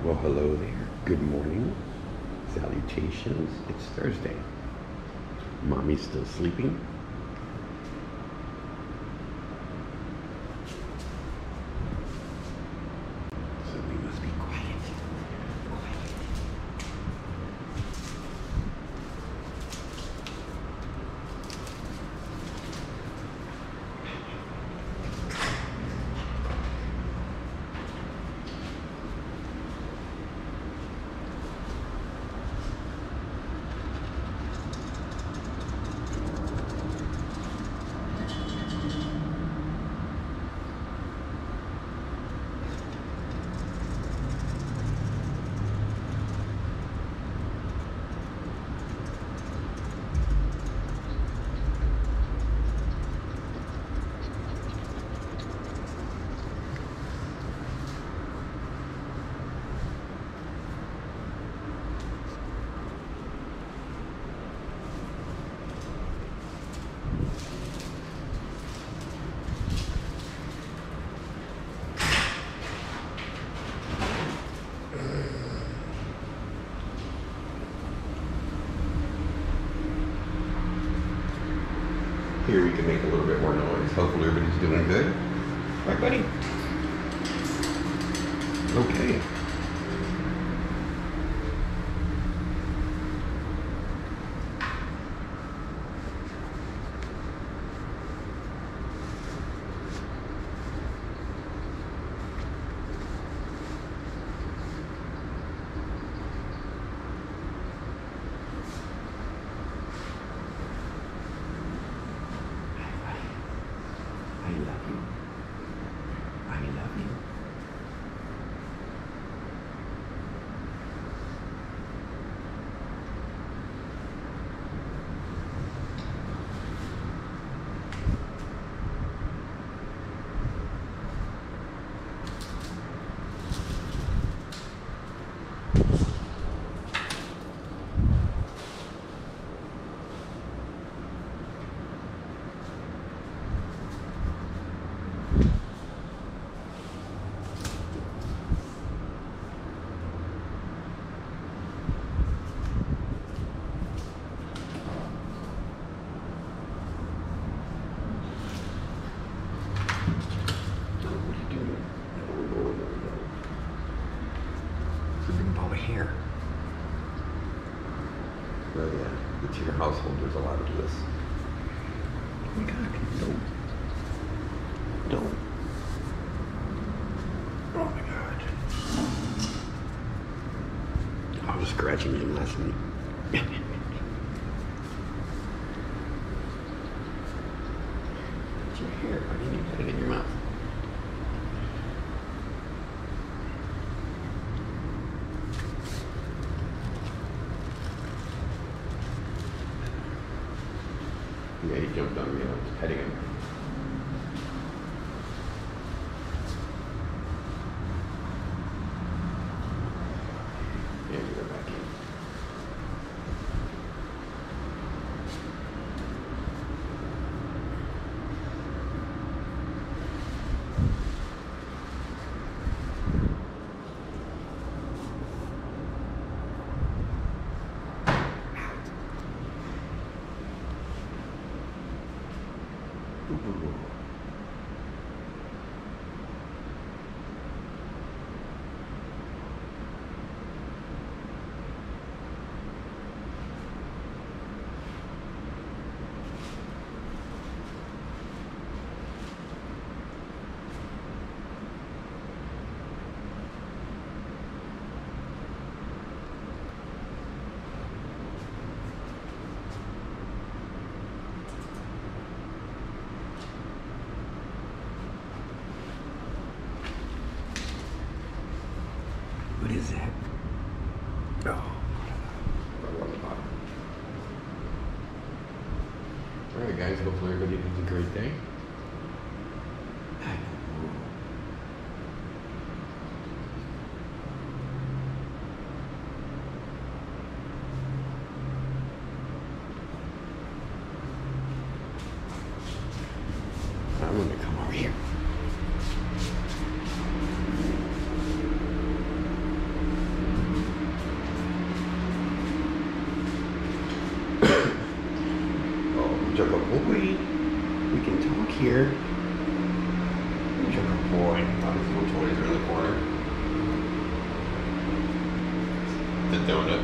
Well, hello there. Good morning. Salutations. It's Thursday. Mommy's still sleeping. So we must be quiet. Here we can make a little bit more noise. Hopefully everybody's doing good. Right, buddy? Okay. I love you. I love you. Hair. Oh yeah, it's your household. There's a lot of this. Oh my God! Don't. Oh my God! I was scratching him last night. It's your hair. Why didn't you put it in your mouth? Yeah, he jumped on me. I was petting him. Yeah, you go back in. Ooh. What is that? Oh. Alright guys, hopefully everybody has a great day. I'm gonna come over here. Joker boy. We can talk here. Joker boy. Oh, his little toys are in the corner. The donut.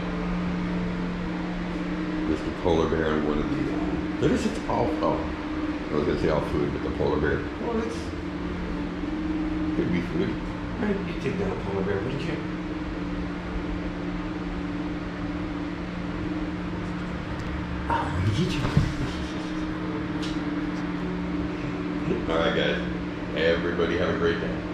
Mr. Polar Bear and one of the. What is it? All. Oh, I was gonna say all food, but the polar bear. Well, that's could be food. Right? You take down a polar bear, wouldn't you? Oh, did you? All right, guys. Everybody have a great day.